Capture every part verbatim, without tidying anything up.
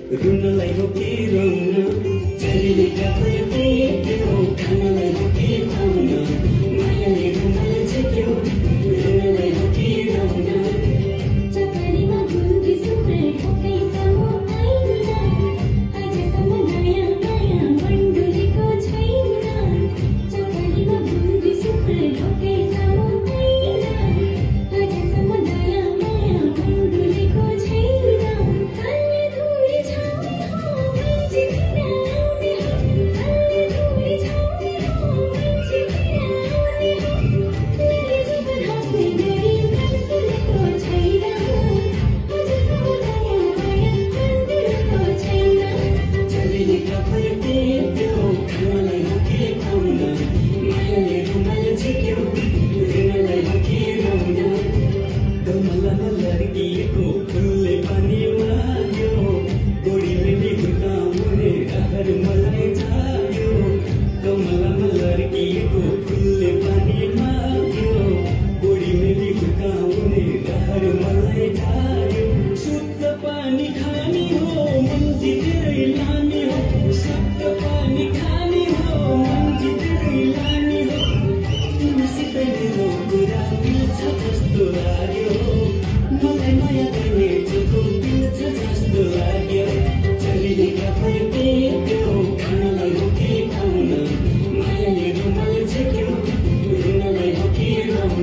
रुनलाई हो कि रोउन चलीले गफर पेट्यो खानलाई हो कि खुवाउन मायाले रुमाल झिक्यो रुनलाई हो कि रोउन चकरीमा गुल्दी सुपर ठोकै सामु आइन अझसम्म नयाँ नयाँ मण्डुलेको छैन चकरीमा गुल्दी सुपर ठोकै सामु आइन अझसम्म नयाँ नयाँ मण्डुलेको छैन कालले धुरी छाउने हो मान्छे फिर आउने हो कालले धुरी छाउने हो मान्छे फिर आउने हो तिमीले जीवन हाँस्ने गरी मण्डुलेको छैन अझसम्म नयाँ नयाँ मण्डुलेको छैन चलीले गफर पेट्यो खानलाई हो कि खुवाउन मायाले रुमाल झिक्यो रुनलाई हो कि रोउन कमलमा लड्किएको फुलले पनि माग्यो गोडीले नि हुर्काउने रहर मलाई जाग्यो कमलमा लड्किएको फुलले पनि माग्यो गोडीले नि हुर्काउने रहर मलाई जाग्यो शुद्ध पानी खाने हो मन जितेरै लाने हो शुद्ध पानी खाने हो मन जितेरै लाने हो तिमीसित मेरो कुरा मिल्छ जस्तो लाग्यो मलाई माया गर्ने चोखो मिल्छ जस्तो लाग्यो चलीले गफर पेट्यो खानलाई हो कि खुवाउन मायाले रुमाल झिक्यो रुनलाई हो कि रोउन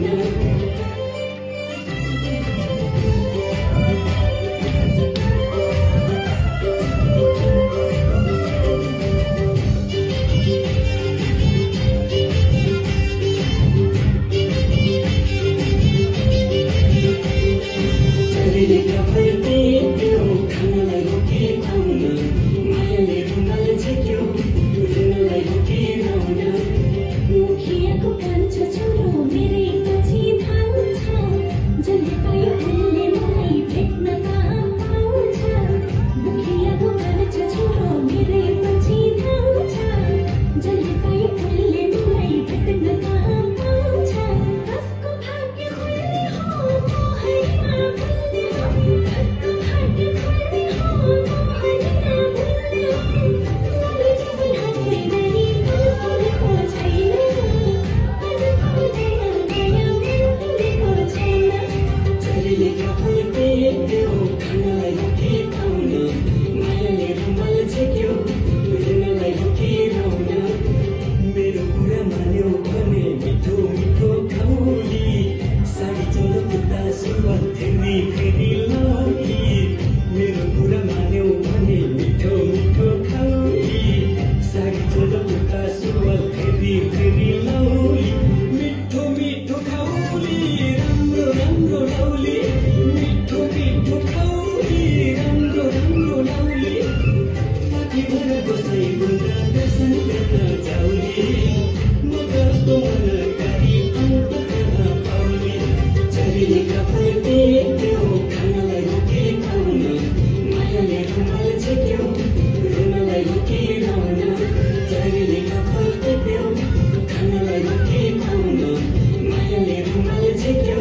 चलीले गफर पेट्यो खानलाई हो कि खुवाउन मायाले रुमाल झिक्यो रुनलाई हो कि रोउन मुखियाको कान्छो छोरो मेरै पछि धाउँछ जसले पायो उसले मलाई भेट्न कहाँ पाउँछ मुखियाको कान्छो छोरो मेरै पछि धाउँछ जसले पायो उसले मलाई भेट्न कहाँ पाउँछ कसको भाग्य खुल्ने हो मोहनीमा भुल्ने हो कसको भाग्य खुल्ने हो मोहनीमा भुल्ने हो तिमीले जीवन हाँस्ने गरी मण्डुलेको छैन अझसम्म नयाँ नयाँ मण्डुलेको छैन चलीले गफर पेट्यो खानलाई हो कि खुवाउन मायाले रुमाल झिक्यो रुनलाई हो कि रोउन मेरो कुरा मान्यो भने मिठो मिठो खाउली साडी चोलो कुर्ता सुरुवाल फेरि फेरि लौली मेरो कुरा मान्यो भने मिठो मिठो खाउली साडी चोलो कुर्ता सुरुवाल फेरि फेरि लौली मिठो मिठो खाउली राम्रो राम्रो लौली मिठो मिठो खाउली राम्रो राम्रो लौली पाखीभर बसाइ बुन्दा दर्शन गर्न जाउली म जस्तो मन गाडी अन्त कहाँ पाउली चलीले गफर पेट्यो खानलाई हो कि खुवाउन मायाले रुमाल झिक्यो रुनलाई हो कि रोउन चलीले गफर पेट्यो खानलाई हो कि खुवाउन मायाले रुमाल झिक्यो